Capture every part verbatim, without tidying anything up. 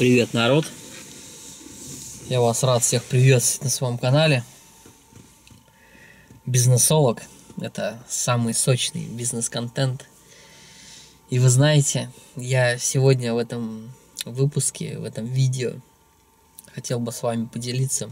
Привет, народ! Я вас рад всех приветствовать на своем канале. Бизнесолог – это самый сочный бизнес-контент. И вы знаете, я сегодня в этом выпуске, в этом видео хотел бы с вами поделиться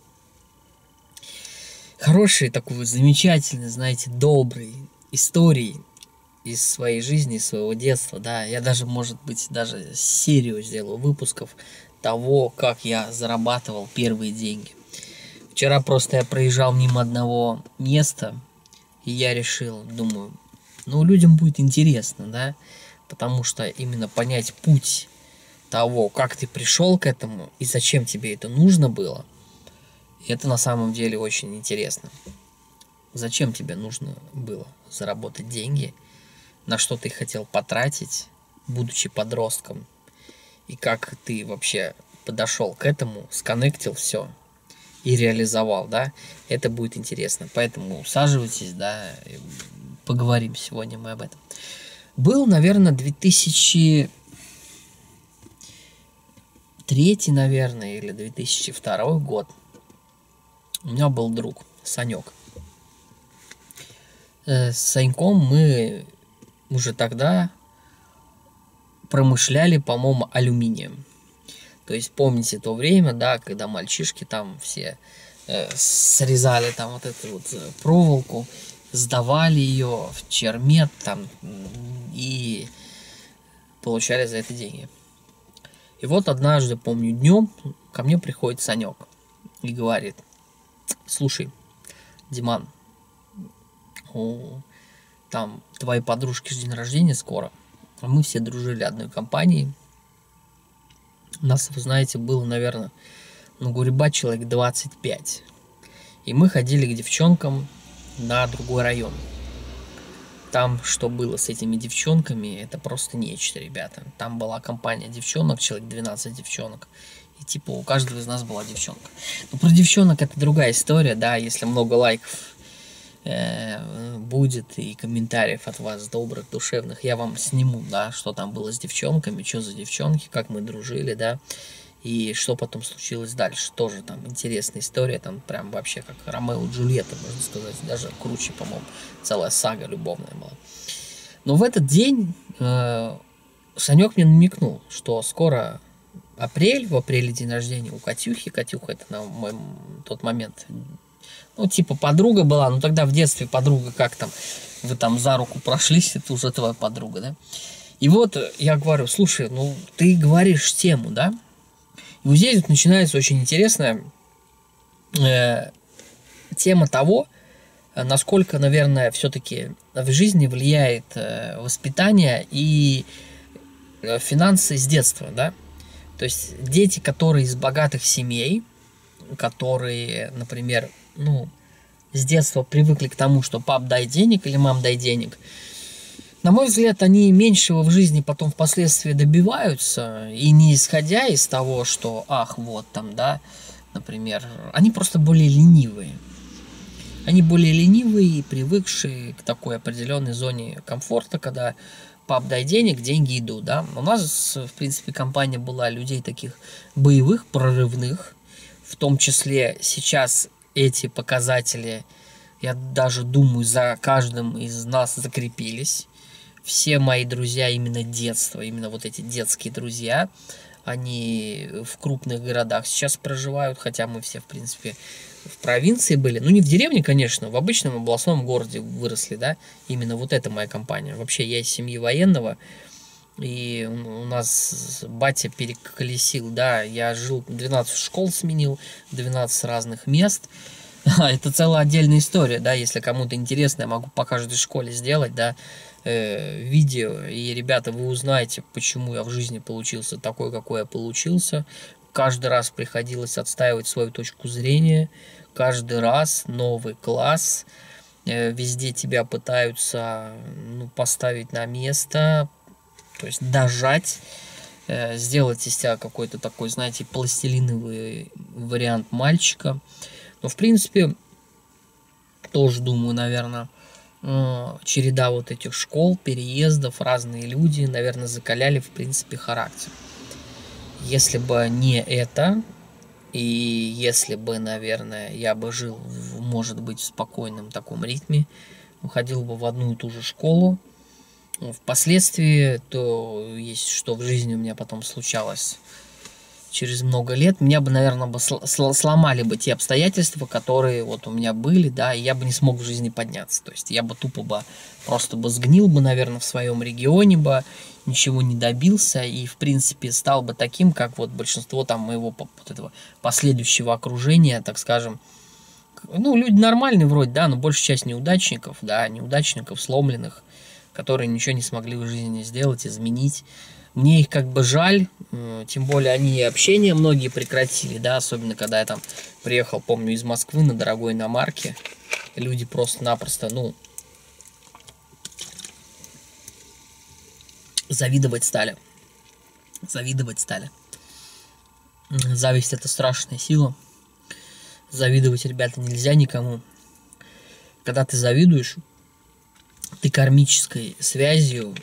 хорошей, такой замечательной, знаете, доброй историей из своей жизни, из своего детства. Да, я даже, может быть, даже серию сделаю выпусков того, как я зарабатывал первые деньги. Вчера просто я проезжал мимо одного места, и я решил, думаю, ну, людям будет интересно, да, потому что именно понять путь того, как ты пришел к этому и зачем тебе это нужно было, это на самом деле очень интересно. Зачем тебе нужно было заработать деньги, на что ты хотел потратить, будучи подростком, и как ты вообще подошел к этому, сконнектил все и реализовал, да, это будет интересно. Поэтому усаживайтесь, да, поговорим сегодня мы об этом. Был, наверное, две тысячи третий, наверное, или две тысячи второй год. У меня был друг, Санек. С Саньком мы уже тогда промышляли, по-моему, алюминием. То есть помните то время, да, когда мальчишки там все э, срезали там вот эту вот проволоку, сдавали ее в чермет там и получали за это деньги. И вот однажды, помню, днем ко мне приходит Санек и говорит: слушай, Диман, о, там твоей подружки день рождения скоро, а мы все дружили одной компанией. Нас, вы знаете, было, наверное, ну, гуреба человек двадцать пять. И мы ходили к девчонкам на другой район. Там, что было с этими девчонками, это просто нечто, ребята. Там была компания девчонок, человек двенадцать девчонок. И типа у каждого из нас была девчонка. Но про девчонок это другая история, да, если много лайков э, будет и комментариев от вас добрых, душевных, я вам сниму, да, что там было с девчонками, что за девчонки, как мы дружили, да, и что потом случилось дальше. Тоже там интересная история, там прям вообще как Ромео и Джульетта, можно сказать, даже круче, по-моему, целая сага любовная была. Но в этот день э, Санек мне намекнул, что скоро апрель, в апреле день рождения у Катюхи. Катюха это на мой тот момент, ну, типа подруга была, но тогда в детстве подруга, как там, вы там за руку прошлись, это уже твоя подруга, да. И вот я говорю: слушай, ну, ты говоришь тему, да. И вот здесь вот начинается очень интересная э, тема того, насколько, наверное, все-таки в жизни влияет э, воспитание и э, финансы с детства, да. То есть дети, которые из богатых семей, которые, например, ну, с детства привыкли к тому, что пап, дай денег или мам, дай денег, на мой взгляд, они меньшего в жизни потом впоследствии добиваются, и не исходя из того, что, ах, вот там, да, например, они просто более ленивые. Они более ленивые и привыкшие к такой определенной зоне комфорта, когда пап, дай денег, деньги идут, да. У нас, в принципе, компания была людей таких боевых, прорывных, в том числе сейчас эти показатели, я даже думаю, за каждым из нас закрепились. Все мои друзья именно детства, именно вот эти детские друзья, они в крупных городах сейчас проживают, хотя мы все, в принципе, в провинции были. Ну, не в деревне, конечно, в обычном областном городе выросли, да. Именно вот эта моя компания. Вообще, я из семьи военного, и у нас батя переколесил, да. Я жил, двенадцать школ сменил, двенадцать разных мест. Это целая отдельная история, да. Если кому-то интересно, я могу по каждой школе сделать, да, э, видео. И, ребята, вы узнаете, почему я в жизни получился такой, какой я получился. Каждый раз приходилось отстаивать свою точку зрения. Каждый раз новый класс. Э, везде тебя пытаются, ну, поставить на место, то есть дожать, э, сделать из тебя какой-то такой, знаете, пластилиновый вариант мальчика. Но, в принципе, тоже думаю, наверное, э, череда вот этих школ, переездов, разные люди, наверное, закаляли, в принципе, характер. Если бы не это, и если бы, наверное, я бы жил, в, может быть, в спокойном таком ритме, ходил бы в одну и ту же школу, впоследствии, то есть что в жизни у меня потом случалось через много лет, меня бы, наверное, бы сломали бы те обстоятельства, которые вот у меня были, да, и я бы не смог в жизни подняться. То есть я бы тупо бы просто бы сгнил бы, наверное, в своем регионе бы, ничего не добился и, в принципе, стал бы таким, как вот большинство там моего вот этого последующего окружения, так скажем. Ну, люди нормальные вроде, да, но большая часть неудачников, да, неудачников, сломленных, которые ничего не смогли в жизни сделать, изменить. Мне их как бы жаль, тем более они общение многие прекратили, да, особенно когда я там приехал, помню, из Москвы на дорогой иномарке. Люди просто-напросто, ну, завидовать стали. Завидовать стали. Зависть — это страшная сила. Завидовать, ребята, нельзя никому. Когда ты завидуешь, ты кармической связью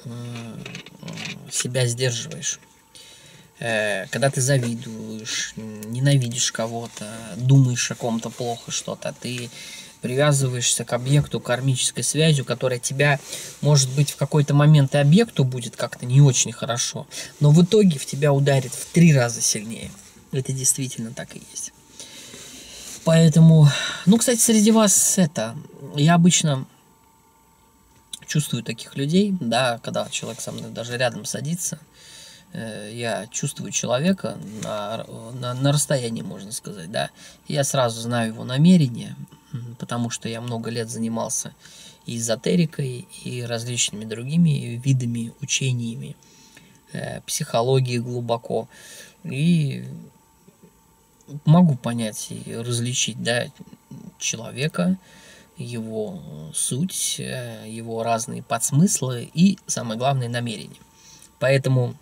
себя сдерживаешь. Когда ты завидуешь, ненавидишь кого-то, думаешь о ком-то плохо что-то, ты привязываешься к объекту кармической связью, которая тебя, может быть, в какой-то момент и объекту будет как-то не очень хорошо, но в итоге в тебя ударит в три раза сильнее. Это действительно так и есть. Поэтому, ну, кстати, среди вас это, я обычно чувствую таких людей, да, когда человек со мной даже рядом садится, э, я чувствую человека на, на, на расстоянии, можно сказать, да, я сразу знаю его намерения, потому что я много лет занимался и эзотерикой, и различными другими видами, учениями, э, психологии глубоко, и могу понять и различить, да, человека, его суть, его разные подсмыслы и, самое главное, намерения. Поэтому,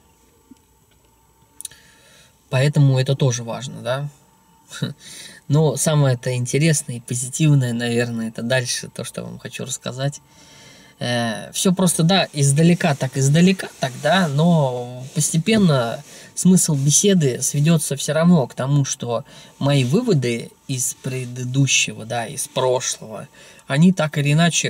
поэтому это тоже важно, да. Но самое-то интересное и позитивное, наверное, это дальше то, что я вам хочу рассказать. Все просто, да, издалека так, издалека так, да, но постепенно смысл беседы сведется все равно к тому, что мои выводы из предыдущего, да, из прошлого, они так или иначе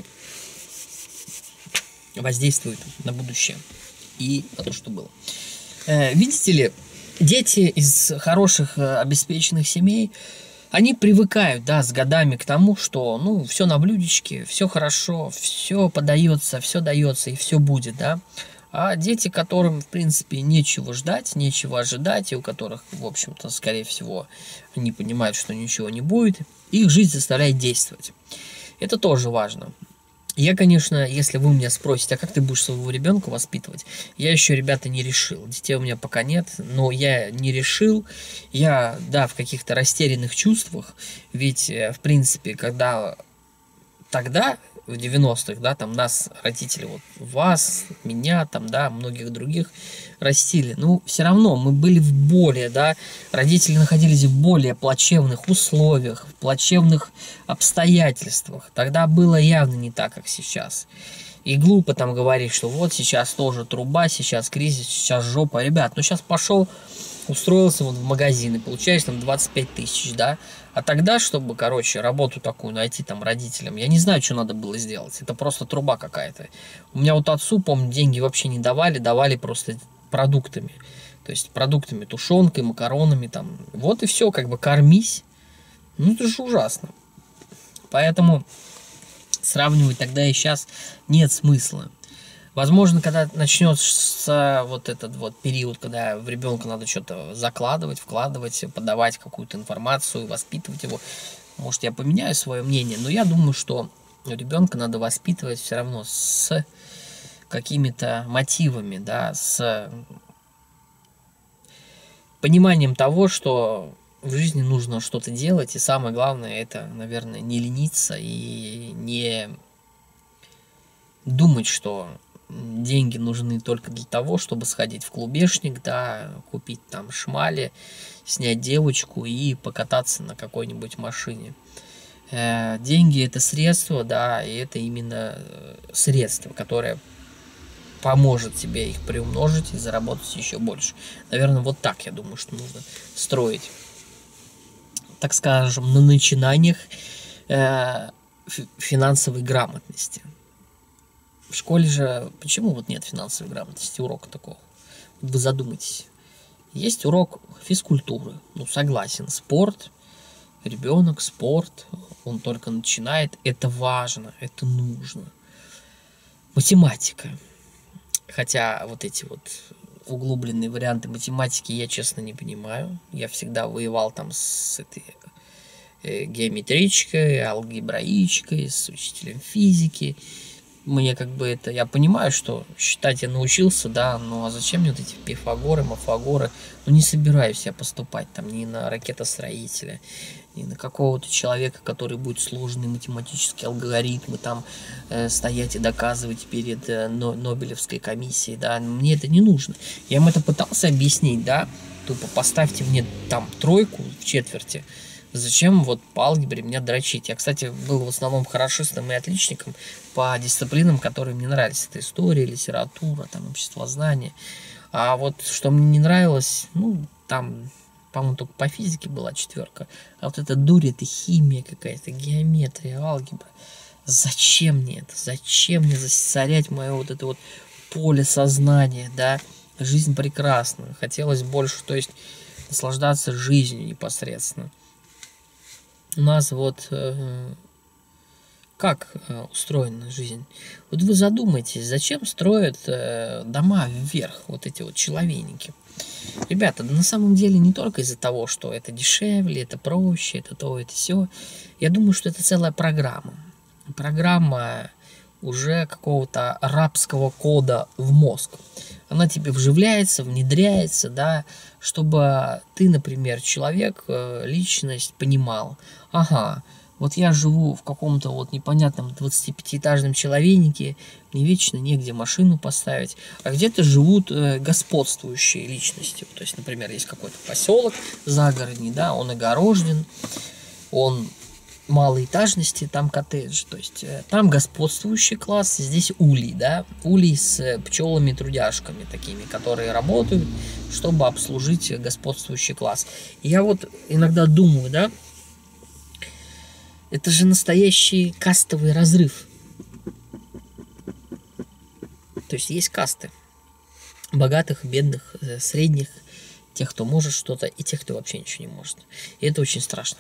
воздействуют на будущее и на то, что было. Видите ли, дети из хороших обеспеченных семей, они привыкают, да, с годами к тому, что, ну, все на блюдечке, все хорошо, все подается, все дается и все будет, да. А дети, которым, в принципе, нечего ждать, нечего ожидать, и у которых, в общем-то, скорее всего, они понимают, что ничего не будет, их жизнь заставляет действовать. Это тоже важно. Я, конечно, если вы меня спросите, а как ты будешь своего ребенка воспитывать, я еще, ребята, не решил. Детей у меня пока нет, но я не решил. Я, да, в каких-то растерянных чувствах, ведь, в принципе, когда тогда, в девяностых, да, там нас родители, вот вас, меня, там, да, многих других растили. Ну, все равно мы были в более, да, родители находились в более плачевных условиях, в плачевных обстоятельствах. Тогда было явно не так, как сейчас. И глупо там говорить, что вот сейчас тоже труба, сейчас кризис, сейчас жопа. Ребят, ну сейчас пошел, устроился вот в магазин и получаешь там двадцать пять тысяч, да. А тогда, чтобы, короче, работу такую найти там родителям, я не знаю, что надо было сделать. Это просто труба какая-то. У меня вот отцу, помню, деньги вообще не давали, давали просто продуктами. То есть продуктами, тушенкой, макаронами там. Вот и все, как бы кормись. Ну это же ужасно. Поэтому сравнивать тогда и сейчас нет смысла. Возможно, когда начнется вот этот вот период, когда в ребенка надо что-то закладывать, вкладывать, подавать какую-то информацию, воспитывать его, может, я поменяю свое мнение, но я думаю, что ребенка надо воспитывать все равно с какими-то мотивами, да, с пониманием того, что в жизни нужно что-то делать, и самое главное, это, наверное, не лениться и не думать, что деньги нужны только для того, чтобы сходить в клубешник, да, купить там шмали, снять девочку и покататься на какой-нибудь машине. Э, деньги — это средство, да, и это именно средство, которое поможет тебе их приумножить и заработать еще больше. Наверное, вот так, я думаю, что нужно строить, так скажем, на начинаниях э, финансовой грамотности. В школе же почему вот нет финансовой грамотности, урока такого? Вы задумайтесь. Есть урок физкультуры. Ну, согласен, спорт, ребенок, спорт, он только начинает. Это важно, это нужно. Математика. Хотя вот эти вот углубленные варианты математики я, честно, не понимаю. Я всегда воевал там с этой э, геометричкой, алгебраичкой, с учителем физики. Мне как бы это... Я понимаю, что считать я научился, да, ну а зачем мне вот эти пифагоры, мафагоры? Ну не собираюсь я поступать там ни на ракетостроителя, ни на какого-то человека, который будет сложные математические алгоритмы там э, стоять и доказывать перед э, Нобелевской комиссией, да. Мне это не нужно. Я им это пытался объяснить, да. Тупо поставьте мне там тройку в четверти. Зачем вот по алгебре меня дрочить? Я, кстати, был в основном хорошистом и отличником по дисциплинам, которые мне нравились. Это история, литература, там, обществознание. А вот что мне не нравилось, ну, там, по-моему, только по физике была четверка. А вот эта дурь, это химия какая-то, геометрия, алгебра. Зачем мне это? Зачем мне засорять мое вот это вот поле сознания, да? Жизнь прекрасна. Хотелось больше, то есть, наслаждаться жизнью непосредственно. У нас вот э, как э, устроена жизнь. Вот вы задумайтесь, зачем строят э, дома вверх, вот эти вот человейники. Ребята, да на самом деле не только из-за того, что это дешевле, это проще, это то, это все. Я думаю, что это целая программа. Программа уже какого-то арабского кода в мозг. Она тебе вживляется, внедряется, да, чтобы ты, например, человек, личность понимал, ага, вот я живу в каком-то вот непонятном двадцатипятиэтажном человейнике, мне вечно негде машину поставить, а где-то живут э, господствующие личности. То есть, например, есть какой-то поселок загородный, да, он огорожен, он малой этажности, там коттедж, то есть э, там господствующий класс, здесь улей, да, улей с э, пчелами-трудяшками такими, которые работают, чтобы обслужить господствующий класс. И я вот иногда думаю, да, это же настоящий кастовый разрыв. То есть есть касты богатых, бедных, э, средних, тех, кто может что-то, и тех, кто вообще ничего не может. И это очень страшно.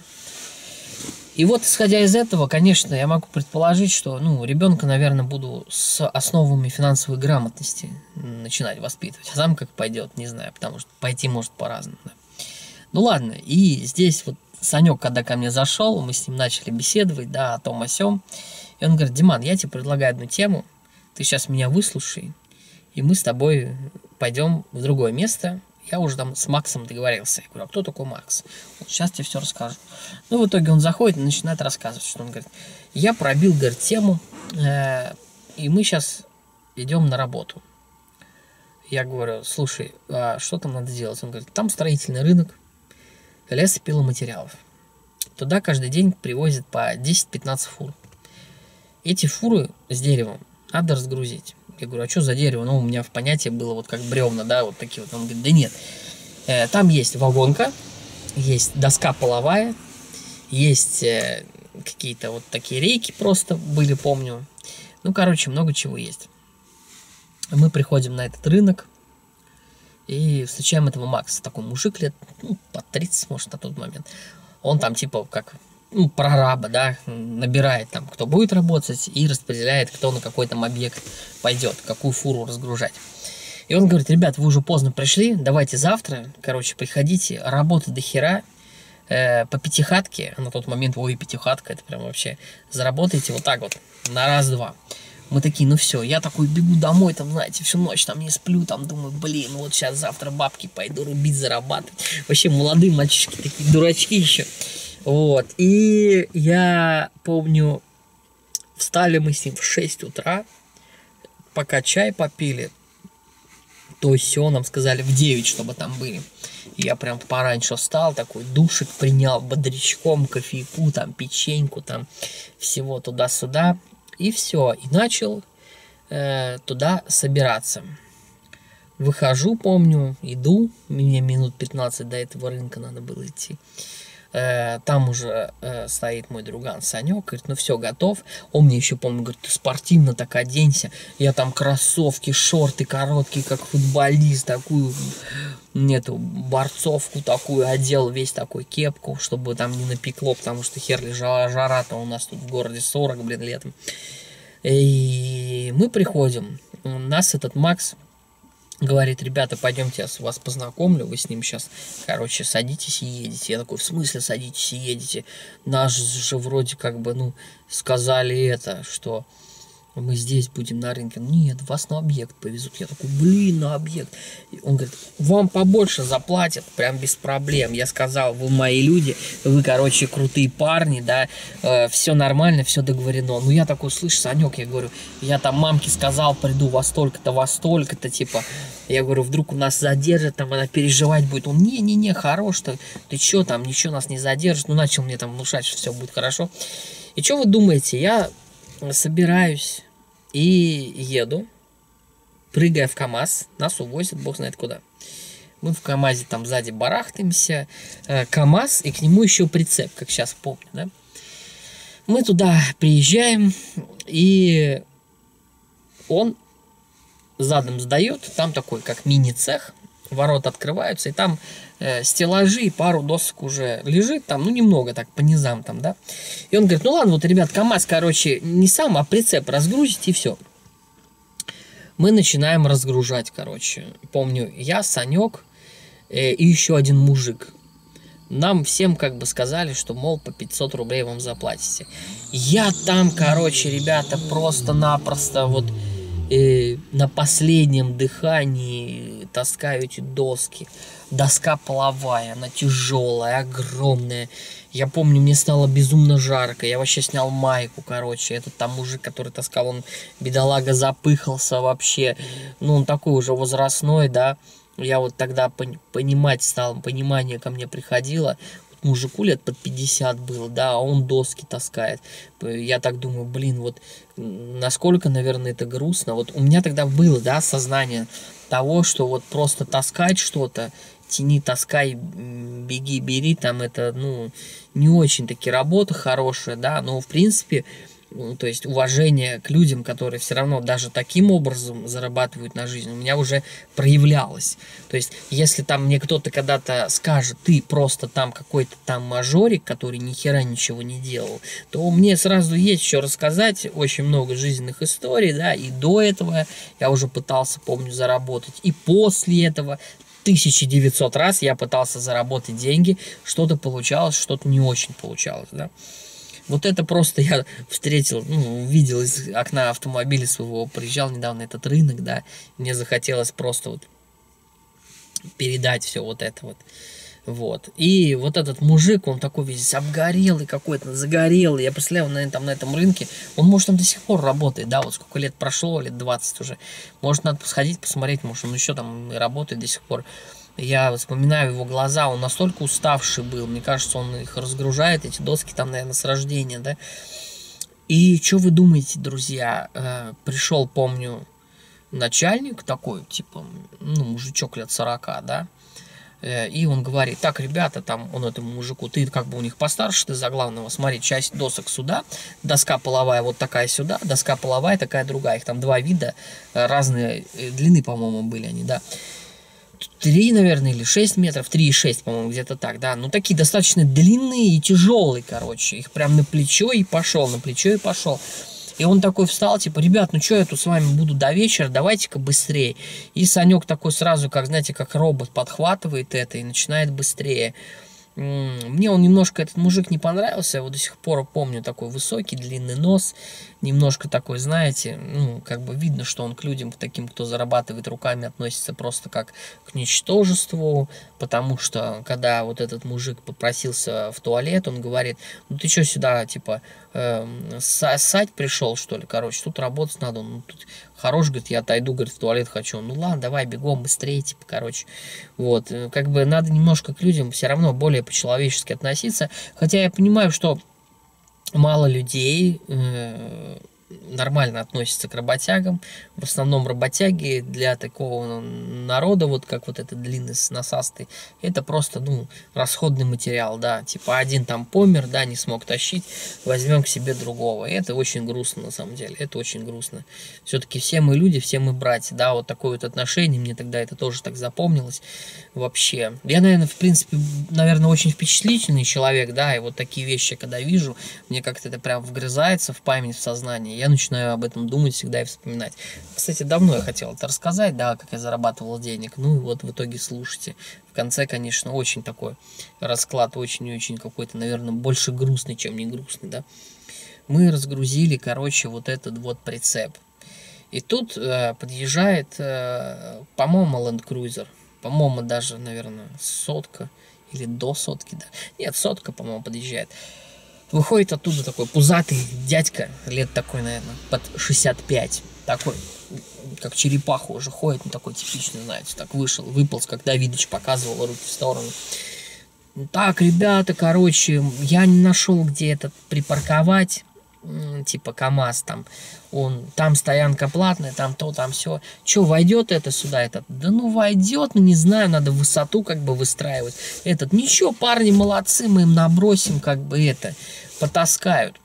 И вот, исходя из этого, конечно, я могу предположить, что, ну, ребенка, наверное, буду с основами финансовой грамотности начинать воспитывать. А сам как пойдет, не знаю, потому что пойти может по-разному. Да. Ну ладно, и здесь вот Санек, когда ко мне зашел, мы с ним начали беседовать, да, о том, о сём. И он говорит: Диман, я тебе предлагаю одну тему, ты сейчас меня выслушай, и мы с тобой пойдем в другое место. Я уже там с Максом договорился. Я говорю: а кто такой Макс? Вот сейчас тебе все расскажу. Ну, в итоге он заходит и начинает рассказывать, что он говорит: я пробил, говорит, тему, э, и мы сейчас идем на работу. Я говорю: слушай, а что там надо делать? Он говорит: там строительный рынок, лесопиломатериалов. Туда каждый день привозят по десять-пятнадцать фур. Эти фуры с деревом надо разгрузить. Я говорю: а что за дерево? Ну, у меня в понятии было вот как бревна, да, вот такие вот. Он говорит: да нет, э, там есть вагонка, есть доска половая, есть э, какие-то вот такие рейки просто были, помню. Ну, короче, много чего есть. Мы приходим на этот рынок и встречаем этого Макса. Такой мужик лет, ну, под тридцать, может, на тот момент. Он там типа как... ну, прораба, да, набирает там, кто будет работать, и распределяет, кто на какой там объект пойдет, какую фуру разгружать. И он говорит: ребят, вы уже поздно пришли, давайте завтра, короче, приходите, работа до хера, э, по пятихатке, на тот момент, ой, пятихатка, это прям вообще, заработаете вот так вот, на раз-два. Мы такие: ну все, я такой бегу домой, там, знаете, всю ночь там не сплю, там, думаю, блин, вот сейчас завтра бабки пойду рубить, зарабатывать. Вообще молодые мальчишки такие дурачки еще. Вот, и я помню, встали мы с ним в шесть утра, пока чай попили, то все нам сказали в девять, чтобы там были. И я прям пораньше встал, такой душик принял, бодрячком, кофейку, там, печеньку, там, всего туда-сюда, и все. И начал э, туда собираться. Выхожу, помню, иду, мне минут пятнадцать до этого рынка надо было идти. Э, там уже э, стоит мой друган Санек, говорит, ну все, готов. Он мне еще, помню, говорит, ты спортивно так оденься. Я там кроссовки, шорты короткие, как футболист, такую, нету, борцовку такую одел, весь такой кепку, чтобы там не напекло, потому что херли жара-то у нас тут в городе сорок, блин, летом. И мы приходим, у нас этот Макс говорит, ребята, пойдемте, я вас познакомлю, вы с ним сейчас, короче, садитесь и едете. Я такой, в смысле садитесь и едете? Нас же вроде как бы, ну, сказали это, что мы здесь будем на рынке. Нет, вас на объект повезут. Я такой, блин, на объект. И он говорит, вам побольше заплатят, прям без проблем. Я сказал, вы мои люди, вы, короче, крутые парни, да, э, все нормально, все договорено. Ну, я такой, слышь, Санек, я говорю, я там мамке сказал, приду во столько-то, во столько-то, типа, я говорю, вдруг у нас задержат, там, она переживать будет. Он, не-не-не, хорош, ты, ты что там, ничего нас не задержит. Ну, начал мне там внушать, что все будет хорошо. И что вы думаете, я собираюсь и еду, прыгая в КамАЗ, нас увозят, бог знает куда. Мы в КамАЗе там сзади барахтаемся, КамАЗ, и к нему еще прицеп, как сейчас помню, да. Мы туда приезжаем, и он задом сдает, там такой, как мини-цех, ворота открываются, и там э, стеллажи, и пару досок уже лежит, там, ну, немного так, по низам там, да. И он говорит, ну, ладно, вот, ребят, КамАЗ, короче, не сам, а прицеп разгрузить, и все. Мы начинаем разгружать, короче. Помню, я, Санек э, и еще один мужик. Нам всем как бы сказали, что, мол, по пятьсот рублей вам заплатите. Я там, короче, ребята, просто-напросто вот э, на последнем дыхании таскаю эти доски. Доска половая, она тяжелая, огромная. Я помню, мне стало безумно жарко. Я вообще снял майку, короче. Этот там мужик, который таскал, он, бедолага, запыхался вообще. Ну, он такой уже возрастной, да. Я вот тогда понимать стал, понимание ко мне приходило. Мужику лет под пятьдесят было, да, а он доски таскает. Я так думаю, блин, вот насколько, наверное, это грустно. Вот у меня тогда было, да, сознание того, что вот просто таскать что-то, тяни, таскай, беги, бери, там это, ну, не очень-таки работа хорошая, да, но, в принципе, то есть уважение к людям, которые все равно даже таким образом зарабатывают на жизнь, у меня уже проявлялось. То есть, если там мне кто-то когда-то скажет, ты просто там какой-то там мажорик, который ни хера ничего не делал, то мне сразу есть что рассказать, очень много жизненных историй, да, и до этого я уже пытался, помню, заработать, и после этого тысяча девятьсот раз я пытался заработать деньги, что-то получалось, что-то не очень получалось, да. Вот это просто я встретил, ну, увидел из окна автомобиля своего, приезжал недавно на этот рынок, да, мне захотелось просто вот передать все вот это вот, вот. И вот этот мужик, он такой весь обгорелый какой-то, загорелый, я представляю, он, наверное, там на этом рынке, он, может, там до сих пор работает, да, вот сколько лет прошло, лет двадцать уже, может, надо сходить, посмотреть, может, он еще там работает до сих пор. Я вспоминаю его глаза, он настолько уставший был, мне кажется, он их разгружает, эти доски там, наверное, с рождения, да. И что вы думаете, друзья, э, пришел, помню, начальник такой, типа, ну, мужичок лет сорока, да, э, и он говорит, так, ребята, там, он этому мужику, ты как бы у них постарше, ты за главного, смотри, часть досок сюда, доска половая вот такая сюда, доска половая такая другая, их там два вида, разные длины, по-моему, были они, да. три, наверное, или шесть метров, три и шесть, по-моему, где-то так, да, ну, такие достаточно длинные и тяжелые, короче, их прям на плечо и пошел, на плечо и пошел, и он такой встал, типа, ребят, ну, что я тут с вами буду до вечера, давайте-ка быстрее, и Санек такой сразу, как, знаете, как робот подхватывает это и начинает быстрее. Мне он немножко, этот мужик, не понравился, я его до сих пор помню, такой высокий, длинный нос, немножко такой, знаете, ну, как бы видно, что он к людям, к таким, кто зарабатывает руками, относится просто как к ничтожеству, потому что, когда вот этот мужик попросился в туалет, он говорит, ну, ты что сюда, типа, э, ссать пришел, что ли, короче, тут работать надо, ну, тут хорош, говорит, я отойду, говорит, в туалет хочу, ну, ладно, давай, бегом, быстрее, типа, короче, вот, как бы надо немножко к людям все равно более по-человечески относиться, хотя я понимаю, что мало людей э, нормально относится к работягам. В основном работяги для такого народа, вот как вот этот длинный насастый, это просто, ну, расходный материал, да. Типа один там помер, да, не смог тащить, возьмем к себе другого. И это очень грустно, на самом деле, это очень грустно. Все-таки все мы люди, все мы братья, да, вот такое вот отношение, мне тогда это тоже так запомнилось вообще. Я, наверное, в принципе, наверное, очень впечатлительный человек, да, и вот такие вещи, когда вижу, мне как-то это прям вгрызается в память, в сознание. Я начинаю об этом думать всегда и вспоминать. Кстати, давно я хотел это рассказать, да, как я зарабатывал денег. Ну и вот в итоге слушайте. В конце, конечно, очень такой расклад, очень и очень какой-то, наверное, больше грустный, чем не грустный, да. Мы разгрузили, короче, вот этот вот прицеп. И тут э, подъезжает, э, по-моему, Land Cruiser. По-моему, даже, наверное, сотка или до сотки, да. Нет, сотка, по-моему, подъезжает. Выходит оттуда такой пузатый дядька, лет такой, наверное, под шестьдесят пять. Такой, как черепаха уже ходит, ну такой типичный, знаете, так вышел, выполз, как Давидыч показывал, руки в сторону. Так, ребята, короче, я не нашел, где этот припарковать, типа КамАЗ там, он, там стоянка платная, там то, там все. Че, войдет это сюда, этот? Да ну войдет, ну не знаю, надо высоту как бы выстраивать. Этот, ничего, парни молодцы, мы им набросим, как бы это, потаскают.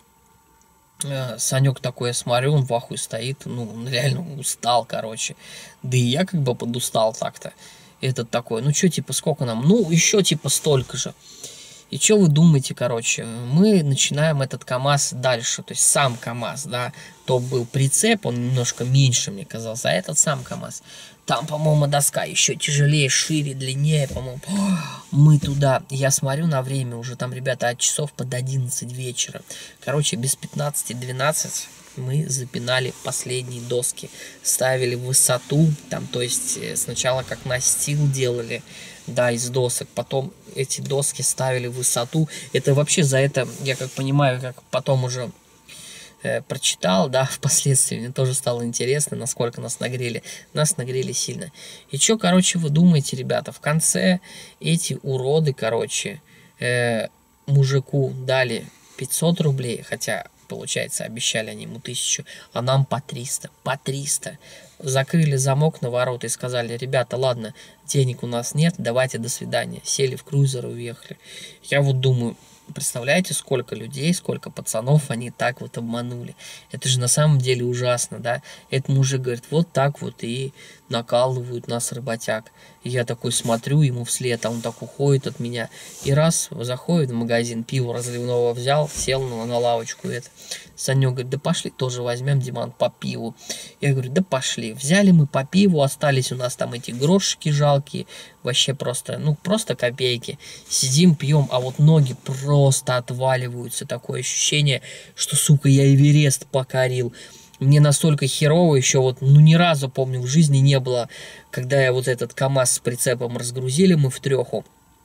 Санек такой, я смотрю, он в ахуе стоит, ну, он реально устал, короче. Да и я как бы подустал так-то. Этот такой, ну что, типа, сколько нам? Ну, еще типа столько же. И что вы думаете, короче, мы начинаем этот КамАЗ дальше, то есть сам КамАЗ, да, то был прицеп, он немножко меньше, мне казался, а этот сам КамАЗ. Там, по-моему, доска еще тяжелее, шире, длиннее, по-моему. Мы туда, я смотрю на время, уже там, ребята, от часов под одиннадцать вечера. Короче, без пятнадцати двенадцать мы запинали последние доски, ставили высоту, там, то есть сначала как настил делали, да, из досок, потом эти доски ставили в высоту. Это вообще за это, я как понимаю, как потом уже э, прочитал, да, впоследствии, мне тоже стало интересно, насколько нас нагрели. Нас нагрели сильно. И что, короче, вы думаете, ребята, в конце эти уроды, короче, э, мужику дали пятьсот рублей, хотя, получается, обещали они ему тысячу, а нам по триста, по триста. Закрыли замок на ворота и сказали: ребята, ладно, денег у нас нет, давайте до свидания. Сели в крузер и уехали. Я вот думаю, представляете, сколько людей, сколько пацанов они так вот обманули. Это же на самом деле ужасно, да. Этот мужик говорит, вот так вот и накалывают нас работяг. И я такой смотрю ему вслед, а он так уходит от меня. И раз заходит в магазин, пиво разливного взял, сел на, на лавочку. Это. Санек говорит, да пошли тоже возьмем, Диман, по пиву. Я говорю, да пошли. Взяли мы по пиву, остались у нас там эти грошики жалкие. Вообще просто, ну просто копейки. Сидим, пьем, а вот ноги просто отваливаются. Такое ощущение, что, сука, я Эверест покорил. Мне настолько херово еще вот, ну ни разу, помню, в жизни не было, когда я вот этот КамАЗ с прицепом разгрузили мы в треху.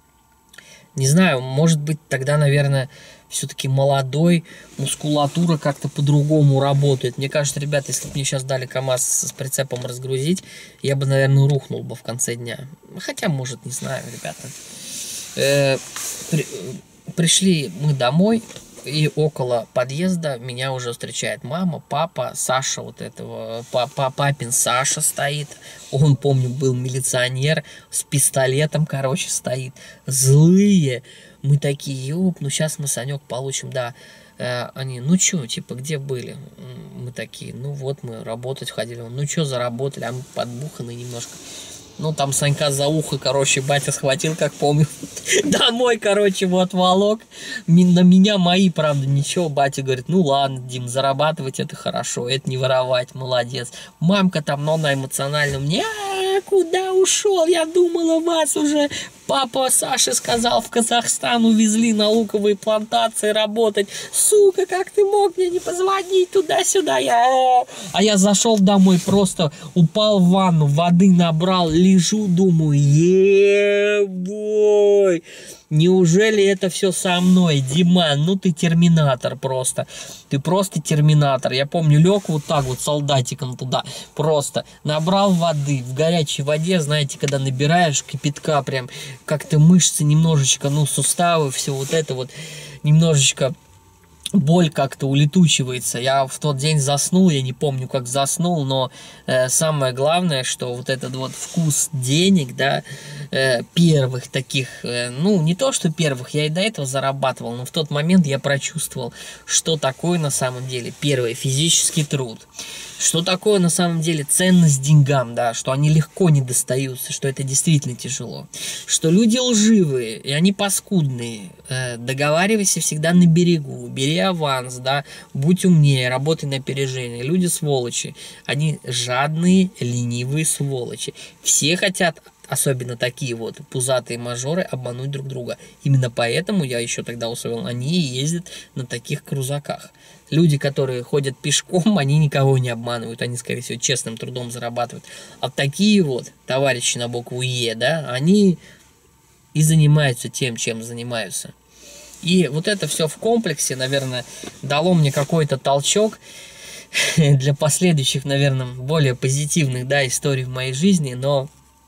Не знаю, может быть тогда, наверное, все-таки молодой, мускулатура как-то по-другому работает. Мне кажется, ребята, если бы мне сейчас дали КамАЗ с прицепом разгрузить, я бы, наверное, рухнул бы в конце дня. Хотя, может, не знаю, ребята. Э, при, пришли мы домой. И около подъезда меня уже встречает мама, папа, Саша вот этого, папа, папин Саша стоит. Он, помню, был милиционер, с пистолетом, короче, стоит. Злые. Мы такие, ёп, ну сейчас мы, Санек, получим, да. Э, они, ну чё, типа, где были? Мы такие, ну вот мы работать ходили. Ну чё, заработали, а мы подбуханы немножко. Ну, там Санька за ухо, короче, батя схватил, как помню. Домой, короче, вот волок. На меня мои, правда, ничего. Батя говорит, ну ладно, Дим, зарабатывать это хорошо, это не воровать, молодец. Мамка там, но она эмоционально мне, а, куда ушел? Я думала, вас уже папа Саши сказал, в Казахстан увезли на луковые плантации работать. Сука, как ты мог мне не позвонить туда-сюда? Я... А я зашел домой, просто упал в ванну, воды набрал, лежу, думаю, е-бой. Неужели это все со мной, Диман? Ну ты терминатор просто. Ты просто терминатор. Я помню, лег вот так вот солдатиком туда. Просто набрал воды. В горячей воде, знаете, когда набираешь кипятка, прям как-то мышцы немножечко, ну суставы, все вот это вот немножечко боль как-то улетучивается. Я в тот день заснул, я не помню, как заснул, но э, самое главное, что вот этот вот вкус денег, да, э, первых таких, э, ну, не то, что первых, я и до этого зарабатывал, но в тот момент я прочувствовал, что такое на самом деле первый физический труд. Что такое на самом деле ценность деньгам, да, что они легко не достаются, что это действительно тяжело. Что люди лживые, и они паскудные. Э, договаривайся всегда на берегу, бери аванс, да, будь умнее, работай на опережение. Люди сволочи, они жадные, ленивые сволочи. Все хотят, особенно такие вот пузатые мажоры, обмануть друг друга. Именно поэтому я еще тогда усвоил, они и ездят на таких крузаках. Люди, которые ходят пешком, они никого не обманывают, они, скорее всего, честным трудом зарабатывают. А такие вот товарищи на букву Е, да, они и занимаются тем, чем занимаются. И вот это все в комплексе, наверное, дало мне какой-то толчок для последующих, наверное, более позитивных, да, историй в моей жизни. Но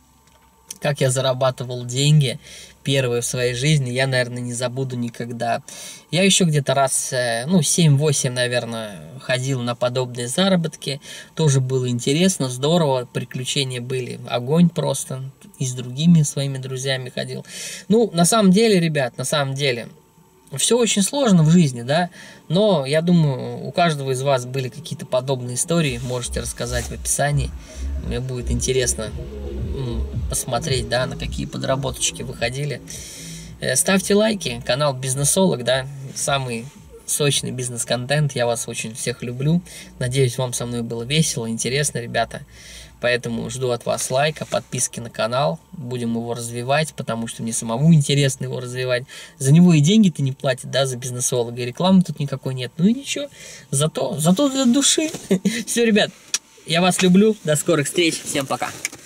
как я зарабатывал деньги первые в своей жизни, я, наверное, не забуду никогда. Я еще где-то раз, ну, семь-восемь, наверное, ходил на подобные заработки. Тоже было интересно, здорово, приключения были огонь просто. И с другими своими друзьями ходил. Ну, на самом деле, ребят, на самом деле, все очень сложно в жизни, да, но я думаю, у каждого из вас были какие-то подобные истории, можете рассказать в описании. Мне будет интересно посмотреть, да, на какие подработочки вы ходили. Ставьте лайки, канал Бизнесолог, да, самый сочный бизнес-контент, я вас очень всех люблю. Надеюсь, вам со мной было весело, интересно, ребята. Поэтому жду от вас лайка, подписки на канал. Будем его развивать, потому что мне самому интересно его развивать. За него и деньги-то не платят, да, за бизнесолога. И рекламы тут никакой нет. Ну и ничего, зато, зато для души. Все, ребят, я вас люблю. До скорых встреч. Всем пока.